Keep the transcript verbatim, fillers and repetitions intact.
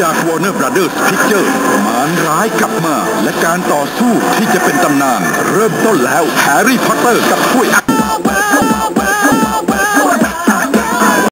จาก Warner Brothers Pictures มารร้ายกลับมาและการต่อสู้ที่จะเป็นตำนานเริ่มต้นแล้วแฮร์รี่พอตเตอร์กับถ้วย